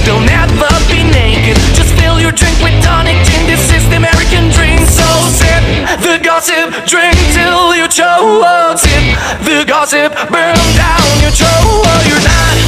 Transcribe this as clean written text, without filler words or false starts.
They'll never be naked. Just fill your drink with tonic gin. This is the American dream. So sip the gossip, drink till you choke. Sip the gossip, burn down your throat. You're not